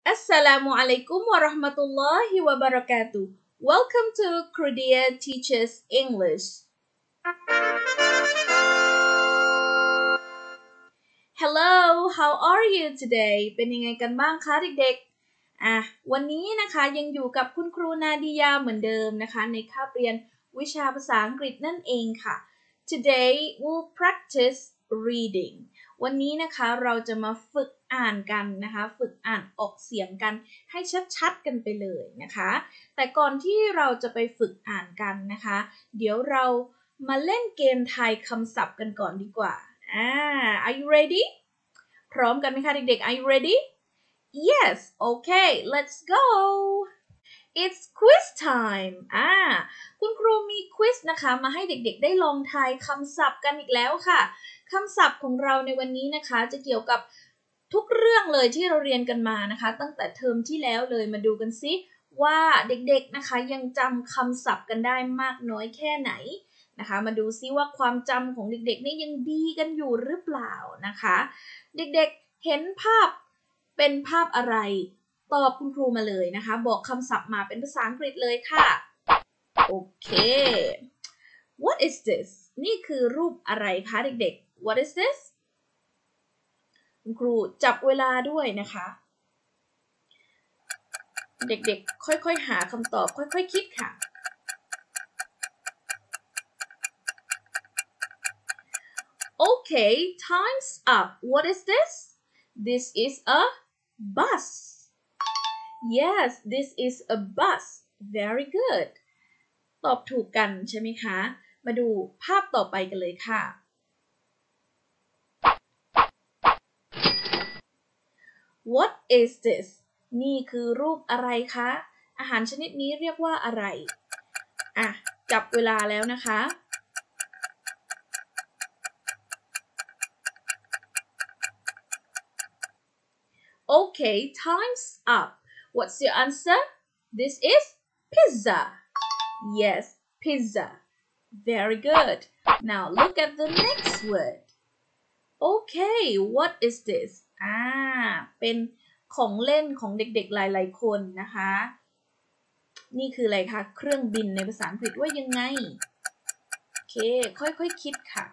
Assalamu alaikum warahmatullahi wabarakatuh. Welcome to Kurdia Teaches English. Hello, how are you today? เป็นยังไงกันบ้างคะเด็กๆวันนี้นะคะยังอยู่กับคุณครูนาดิยาเหมือนเดิมนะคะในคาบเรียนวิชาภาษาอังกฤษนั่นเองค่ะ Today we'll practice reading วันนี้นะคะเราจะมาฝึกอ่านกันนะคะฝึกอ่านออกเสียงกันให้ชัดๆกันไปเลยนะคะแต่ก่อนที่เราจะไปฝึกอ่านกันนะคะเดี๋ยวเรามาเล่นเกมทายคำศัพท์กันก่อนดีกว่าAre you ready พร้อมกันไหมคะเด็กๆ Are you ready Yes okay let's go It's quiz time คุณครูมีควิซนะคะมาให้เด็กๆได้ลองทายคำศัพท์กันอีกแล้วค่ะคำศัพท์ของเราในวันนี้นะคะจะเกี่ยวกับทุกเรื่องเลยที่เราเรียนกันมานะคะตั้งแต่เทอมที่แล้วเลยมาดูกันซิว่าเด็กๆนะคะยังจำคำศัพท์กันได้มากน้อยแค่ไหนนะคะมาดูซิว่าความจำของเด็กๆนี่ยังดีกันอยู่หรือเปล่านะคะเด็กๆเห็นภาพเป็นภาพอะไรตอบคุณครูมาเลยนะคะบอกคำศัพท์มาเป็นภาษาอังกฤษเลยค่ะโอเค What is this นี่คือรูปอะไรคะเด็กๆ What is this คุณครูจับเวลาด้วยนะคะเด็กๆค่อยๆหาคำตอบค่อยๆคิดค่ะ Okay time's up What is this This is a bus Yes this is a bus Very good ตอบถูกกันใช่ไหมคะมาดูภาพต่อไปกันเลยค่ะ What is this นี่คือรูปอะไรคะอาหารชนิดนี้เรียกว่าอะไรจับเวลาแล้วนะคะ Okay time's up What's your answer This is pizza Yes pizza Very good Now look at the next word Okay what is this เป็นของเล่นของเด็กๆหลายๆคนนะคะนี่คืออะไรคะเครื่องบินในภาษาอังกฤษว่ายังไงโอเคค่อยๆคิดค่ะ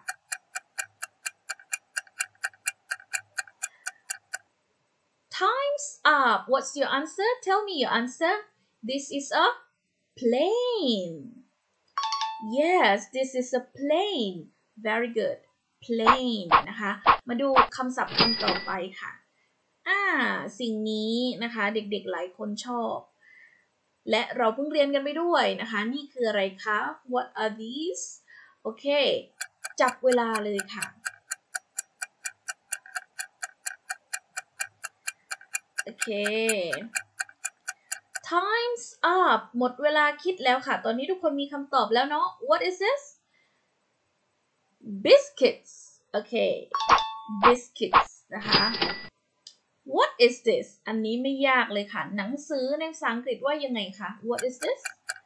Time's up What's your answer Tell me your answer This is a plane Yes this is a plane Very good plane นะคะมาดูคำศัพท์คำต่อไปค่ะสิ่งนี้นะคะเด็กๆหลายคนชอบและเราเพิ่งเรียนกันไปด้วยนะคะนี่คืออะไรคะ What are these โอเคจับเวลาเลยค่ะโอเค Time's up หมดเวลาคิดแล้วค่ะตอนนี้ทุกคนมีคำตอบแล้วเนาะ What is this Biscuits โอเค Biscuits นะคะ What is this อันนี้ไม่ยากเลยค่ะหนังสือในภาษาอังกฤษว่ายังไงคะ What is this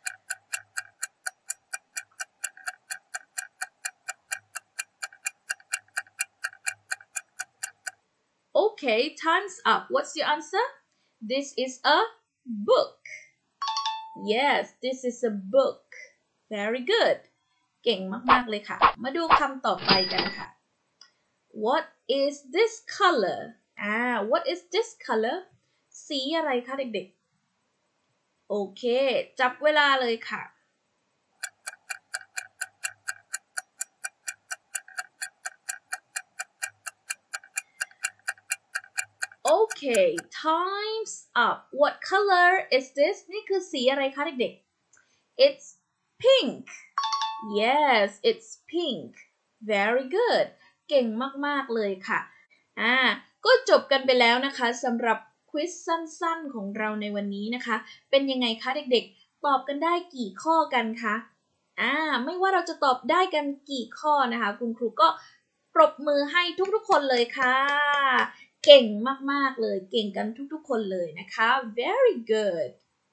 Okay time's up What's your answer This is a book Yes this is a book Very good เก่งมากๆเลยค่ะมาดูคำต่อไปกันค่ะ What is this color What is this color สีอะไรคะเด็กๆโอเคจับเวลาเลยค่ะ Okay time's up What color is this นี่คือสีอะไรคะเด็กๆ It's pink Yes it's pink Very good เก่งมากๆเลยค่ะก็จบกันไปแล้วนะคะสำหรับควิซสั้นๆของเราในวันนี้นะคะเป็นยังไงคะเด็กๆตอบกันได้กี่ข้อกันคะไม่ว่าเราจะตอบได้กันกี่ข้อนะคะคุณครูก็ปรบมือให้ทุกๆคนเลยค่ะเก่งมากๆเลยเก่งกันทุกๆคนเลยนะคะ very good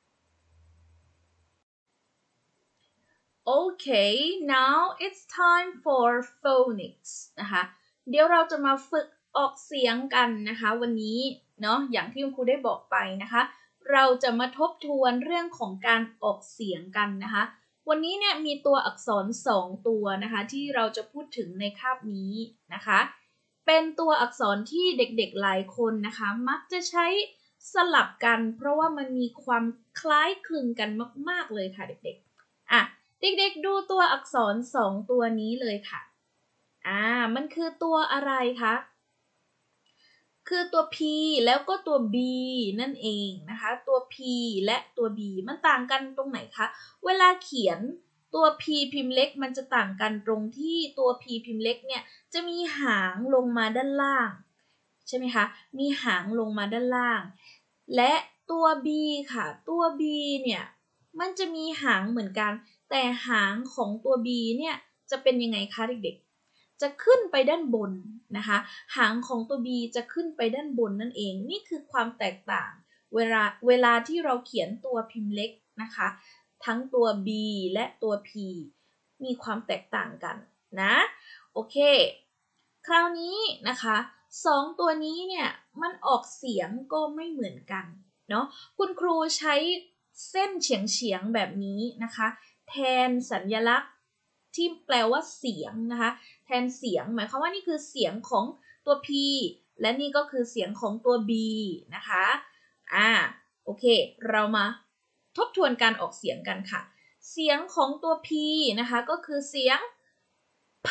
Okay now it's time for phonics นะคะเดี๋ยวเราจะมาฝึกออกเสียงกันนะคะวันนี้เนาะอย่างที่คุณครูได้บอกไปนะคะเราจะมาทบทวนเรื่องของการออกเสียงกันนะคะวันนี้เนี่ยมีตัวอักษร2ตัวนะคะที่เราจะพูดถึงในคาบนี้นะคะเป็นตัวอักษรที่เด็กๆหลายคนนะคะมักจะใช้สลับกันเพราะว่ามันมีความคล้ายคลึงกันมากๆเลยค่ะเด็กๆเด็กๆดูตัวอักษร2ตัวนี้เลยค่ะมันคือตัวอะไรคะคือตัว P แล้วก็ตัว B นั่นเองนะคะตัว P และตัว B มันต่างกันตรงไหนคะเวลาเขียนตัว P พิมพ์เล็กมันจะต่างกันตรงที่ตัว P พิมพ์เล็กเนี่ยจะมีหางลงมาด้านล่างใช่ไหมคะมีหางลงมาด้านล่างและตัว B ค่ะตัว B เนี่ยมันจะมีหางเหมือนกันแต่หางของตัว B เนี่ยจะเป็นยังไงคะเด็กๆจะขึ้นไปด้านบนนะคะหางของตัว B จะขึ้นไปด้านบนนั่นเองนี่คือความแตกต่างเวลาที่เราเขียนตัวพิมพ์เล็กนะคะทั้งตัว B และตัว P มีความแตกต่างกันนะโอเคคราวนี้นะคะ2ตัวนี้เนี่ยมันออกเสียงก็ไม่เหมือนกันเนาะคุณครูใช้เส้นเฉียงๆแบบนี้นะคะแทนสัญลักษณ์ที่แปลว่าเสียงนะคะแทนเสียงหมายความว่านี่คือเสียงของตัว P และนี่ก็คือเสียงของตัว B นะคะโอเคเรามาทบทวนการออกเสียงกันค่ะเสียงของตัว P นะคะก็คือเสียง P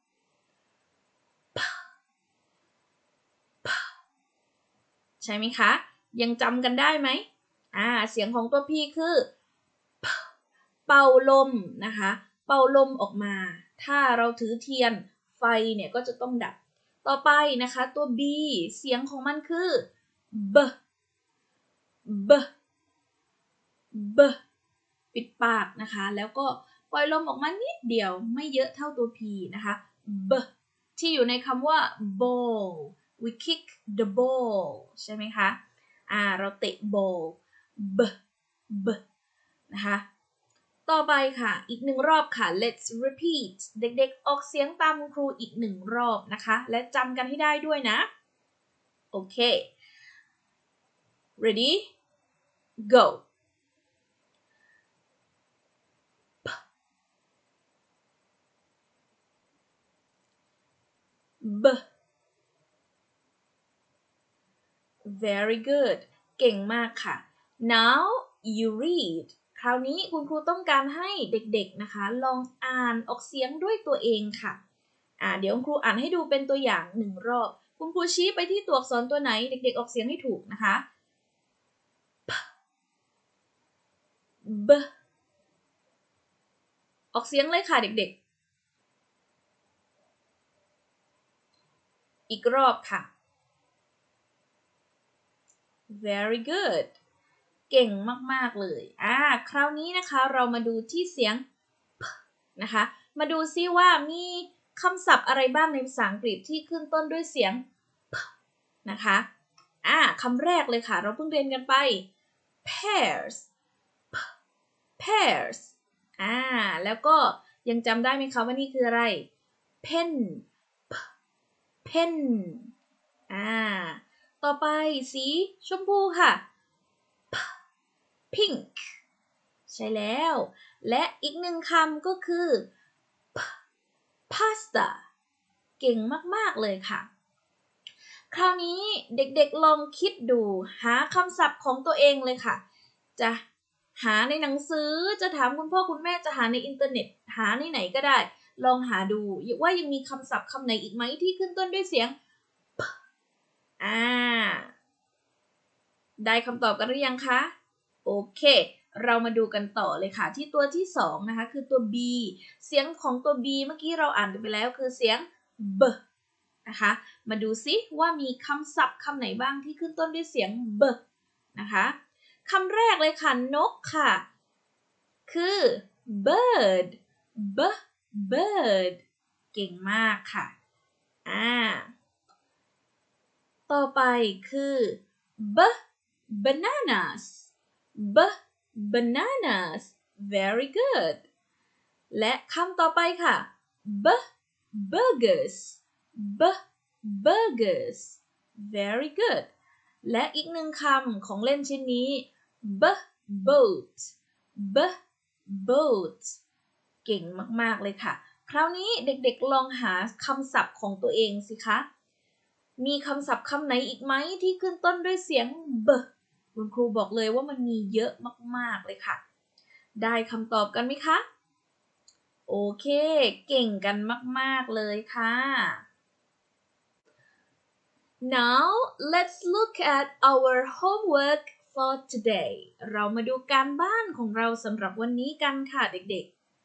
ใช่ไหมคะยังจำกันได้ไหมเสียงของตัว P คือ P เป่าลมนะคะเป่าลมออกมาถ้าเราถือเทียนไฟเนี่ยก็จะต้องดับต่อไปนะคะตัว B เสียงของมันคือ B B B ปิดปากนะคะแล้วก็ปล่อยลมออกมานิดเดียวไม่เยอะเท่าตัว P นะคะ B ที่อยู่ในคำว่า ball we kick the ball ใช่ไหมคะเราเตะ ball B B นะคะต่อไปค่ะอีก1รอบค่ะ let's repeat เด็กๆออกเสียงตามคุณครูอีก1รอบนะคะและจำกันให้ได้ด้วยนะโอเค ready go B very good เก่งมากค่ะ now you read คราวนี้คุณครูต้องการให้เด็กๆนะคะลองอ่านออกเสียงด้วยตัวเองค่ะเดี๋ยวคุณครูอ่านให้ดูเป็นตัวอย่าง1รอบคุณครูชี้ไปที่ตัวอักษรตัวไหนเด็กๆออกเสียงให้ถูกนะคะ P B ออกเสียงเลยค่ะเด็กๆอีกรอบค่ะ very good เก่งมากๆเลยคราวนี้นะคะเรามาดูที่เสียง P นะคะมาดูซิว่ามีคำศัพท์อะไรบ้างในภาษาอังกฤษที่ขึ้นต้นด้วยเสียง P นะคะคำแรกเลยค่ะเราเพิ่งเรียนกันไป pears P pears แล้วก็ยังจำได้ไหมคะว่านี่คืออะไร pen P pen ต่อไปสีชมพูค่ะ pink ใช่แล้วและอีก1คำก็คือ pasta เก่งมากๆเลยค่ะคราวนี้เด็กๆลองคิดดูหาคำศัพท์ของตัวเองเลยค่ะจะหาในหนังสือจะถามคุณพ่อคุณแม่จะหาในอินเทอร์เน็ตหาในไหนก็ได้ลองหาดูว่ายังมีคำศัพท์คำไหนอีกไหมที่ขึ้นต้นด้วยเสียง p ได้คำตอบกันหรือยังคะโอเคเรามาดูกันต่อเลยค่ะที่ตัวที่2นะคะคือตัว B เสียงของตัว B เมื่อกี้เราอ่านไปแล้วคือเสียง B นะคะมาดูซิว่ามีคำศัพท์คำไหนบ้างที่ขึ้นต้นด้วยเสียง B นะคะคำแรกเลยค่ะนกค่ะคือ bird B bird เก่งมากค่ะต่อไปคือ B bananas B bananas very good และคำต่อไปค่ะ B burgers B burgers very good และอีกหนึ่งคำของเล่นชิ้นนี้ boat boat เก่งมากๆเลยค่ะคราวนี้เด็กๆลองหาคำศัพท์ของตัวเองสิคะมีคำศัพท์คำไหนอีกไหมที่ขึ้นต้นด้วยเสียง b คุณครูบอกเลยว่ามันมีเยอะมากๆเลยค่ะได้คำตอบกันไหมคะโอเคเก่งกันมากๆเลยค่ะ Now let's look at our homework for today เรามาดูการบ้านของเราสำหรับวันนี้กันค่ะเด็ก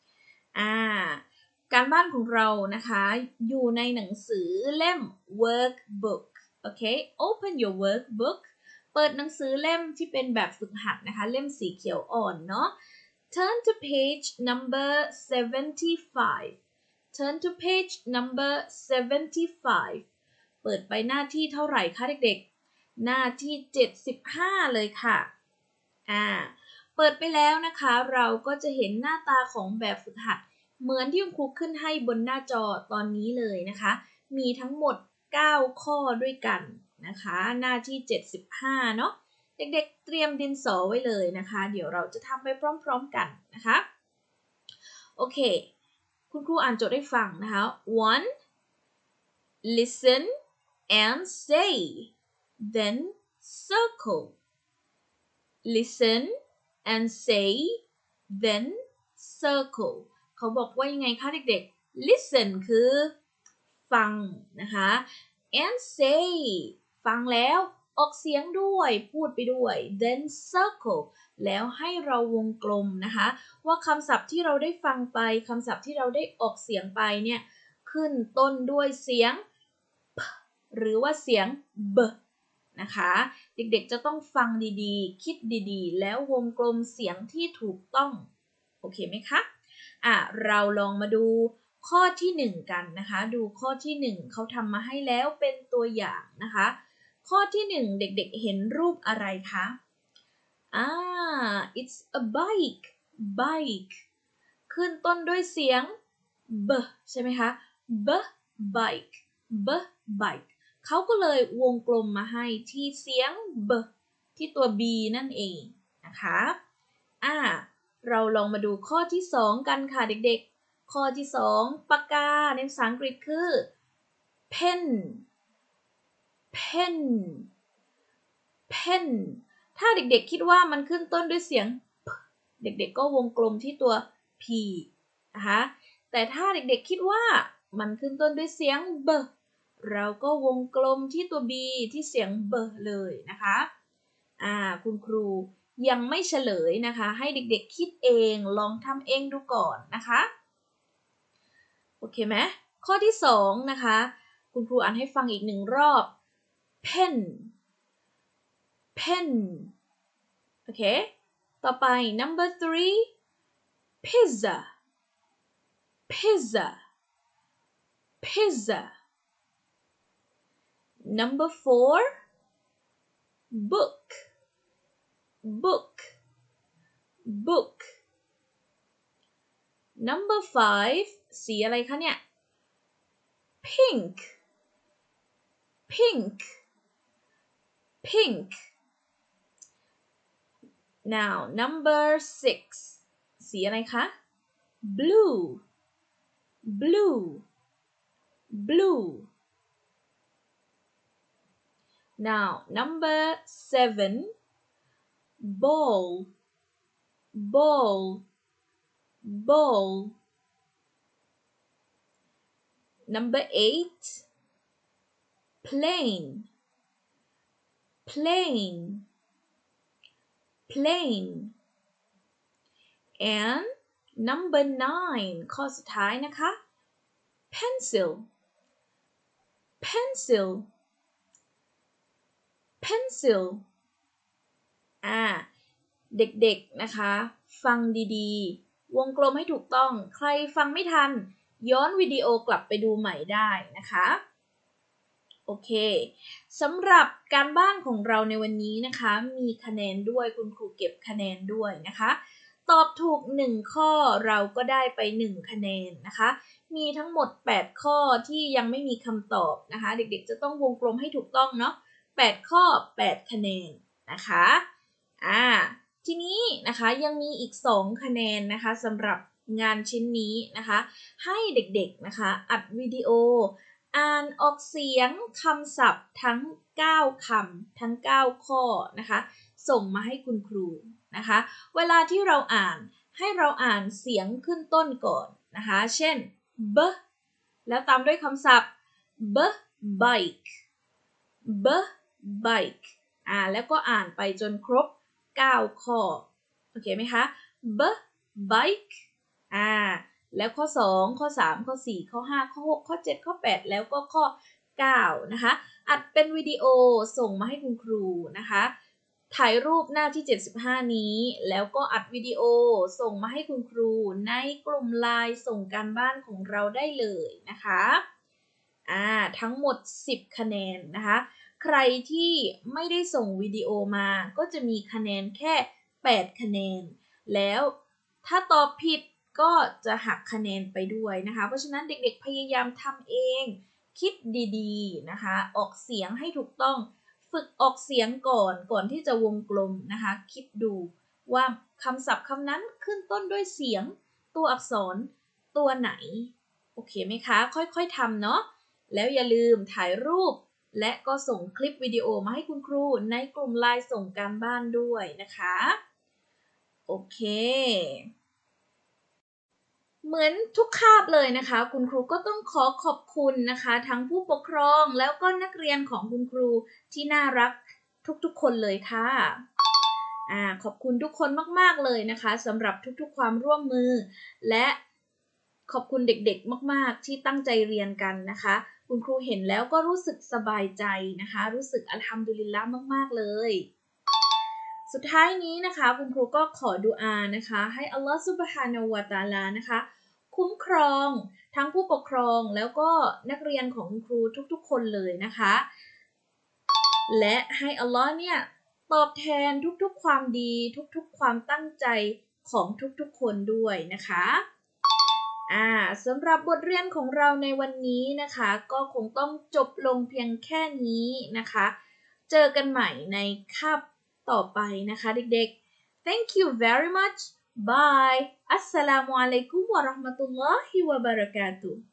ๆการบ้านของเรานะคะอยู่ในหนังสือเล่ม workbook โอเค open your workbook เปิดหนังสือเล่มที่เป็นแบบฝึกหัดนะคะเล่มสีเขียวอ่อนเนาะ turn to page number 75 turn to page number 75 เปิดไปหน้าที่เท่าไหร่คะเด็กๆหน้าที่75เลยค่ะเปิดไปแล้วนะคะเราก็จะเห็นหน้าตาของแบบฝึกหัดเหมือนที่คุณครูขึ้นให้บนหน้าจอตอนนี้เลยนะคะมีทั้งหมด9ข้อด้วยกันนะคะหน้าที่75เนาะเด็กๆเตรียมดินสอไว้เลยนะคะเดี๋ยวเราจะทำไปพร้อมๆกันนะคะโอเคคุณครูอ่านโจทย์ให้ฟังนะคะ one listen and say then circle listen and say then circle เขาบอกว่ายังไงคะเด็กๆ listen คือฟังนะคะ and say ฟังแล้วออกเสียงด้วยพูดไปด้วย then circle แล้วให้เราวงกลมนะคะว่าคำศัพท์ที่เราได้ฟังไปคำศัพท์ที่เราได้ออกเสียงไปเนี่ยขึ้นต้นด้วยเสียง p หรือว่าเสียง b นะคะเด็กๆจะต้องฟังดีๆคิดดีๆแล้ววงกลมเสียงที่ถูกต้องโอเคไหมคะเราลองมาดูข้อที่1กันนะคะดูข้อที่1เขาทำมาให้แล้วเป็นตัวอย่างนะคะข้อที่1เด็กๆเห็นรูปอะไรคะit's a bike ขึ้นต้นด้วยเสียง b ใช่ไหมคะ b bike เขาก็เลยวงกลมมาให้ที่เสียง b ที่ตัว b นั่นเองนะคะเราลองมาดูข้อที่2กันค่ะเด็กๆข้อที่2ปากกาในภาษาอังกฤษคือ pen ถ้าเด็กๆคิดว่ามันขึ้นต้นด้วยเสียง p เด็กๆก็วงกลมที่ตัว p นะคะแต่ถ้าเด็กๆคิดว่ามันขึ้นต้นด้วยเสียง b เราก็วงกลมที่ตัว b ที่เสียง b เลยนะคะคุณครูยังไม่เฉลยนะคะให้เด็กๆคิดเองลองทำเองดูก่อนนะคะโอเคไหมข้อที่2นะคะคุณครูอ่านให้ฟังอีก1รอบ pen โอเคต่อไป number 3 pizza number 4 book number 5 สีอะไรคะเนี่ย pink now number 6 สีอะไรคะ blue now number 7 ball number 8 plane and number 9ข้อสุดท้ายนะคะ pencil เด็กๆนะคะฟังดีๆวงกลมให้ถูกต้องใครฟังไม่ทันย้อนวิดีโอกลับไปดูใหม่ได้นะคะโอเคสำหรับการบ้านของเราในวันนี้นะคะมีคะแนนด้วยคุณครูเก็บคะแนนด้วยนะคะตอบถูก1ข้อเราก็ได้ไป1คะแนนนะคะมีทั้งหมด8ข้อที่ยังไม่มีคำตอบนะคะเด็กๆจะต้องวงกลมให้ถูกต้องเนาะ 8 ข้อ 8 คะแนนนะคะทีนี้นะคะยังมีอีก2 คะแนนนะคะสำหรับงานชิ้นนี้นะคะให้เด็กๆนะคะอัดวิดีโออ่านออกเสียงคำศัพท์ทั้ง9 คำทั้ง9 ข้อนะคะส่งมาให้คุณครูนะคะเวลาที่เราอ่านให้เราอ่านเสียงขึ้นต้นก่อนนะคะเช่น b แล้วตามด้วยคำศัพท์ b bike b bike แล้วก็อ่านไปจนครบ9 ข้อโอเคไหมคะ b bike แล้วข้อ2ข้อ3ข้อ4ข้อ5ข้อ6ข้อ7ข้อ8แล้วก็ข้อ9นะคะอัดเป็นวิดีโอส่งมาให้คุณครูนะคะถ่ายรูปหน้าที่75นี้แล้วก็อัดวิดีโอส่งมาให้คุณครูในกลุ่มไลน์ส่งการบ้านของเราได้เลยนะคะทั้งหมด10 คะแนนนะคะใครที่ไม่ได้ส่งวิดีโอมาก็จะมีคะแนนแค่8 คะแนนแล้วถ้าตอบผิดก็จะหักคะแนนไปด้วยนะคะเพราะฉะนั้นเด็กๆพยายามทำเองคิดดีๆนะคะออกเสียงให้ถูกต้องฝึกออกเสียงก่อนที่จะวงกลมนะคะคิดดูว่าคำศัพท์คำนั้นขึ้นต้นด้วยเสียงตัวอักษรตัวไหนโอเคไหมคะค่อยๆทำเนาะแล้วอย่าลืมถ่ายรูปและก็ส่งคลิปวิดีโอมาให้คุณครูในกลุ่มไลน์ส่งการบ้านด้วยนะคะโอเคเหมือนทุกคาบเลยนะคะคุณครูก็ต้องขอขอบคุณนะคะทั้งผู้ปกครองแล้วก็นักเรียนของคุณครูที่น่ารักทุกๆคนเลยค่ะขอบคุณทุกคนมากๆเลยนะคะสำหรับทุกๆความร่วมมือและขอบคุณเด็กๆมากๆที่ตั้งใจเรียนกันนะคะคุณครูเห็นแล้วก็รู้สึกสบายใจนะคะรู้สึกอัลฮัมดุลิลละห์มากๆเลยสุดท้ายนี้นะคะคุณครูก็ขอดุอานะคะให้อัลลอฮฺซุบฮานะฮูวะตะอาลานะคะคุ้มครองทั้งผู้ปกครองแล้วก็นักเรียนของคุณครูทุกๆคนเลยนะคะและให้อัลลอฮ์เนี่ยตอบแทนทุกๆความดีทุกๆความตั้งใจของทุกๆคนด้วยนะคะสำหรับบทเรียนของเราในวันนี้นะคะก็คงต้องจบลงเพียงแค่นี้นะคะเจอกันใหม่ในคาบต่อไปนะคะเด็กๆ Thank you very much Bye Assalamu alaikum warahmatullahi wabarakatuh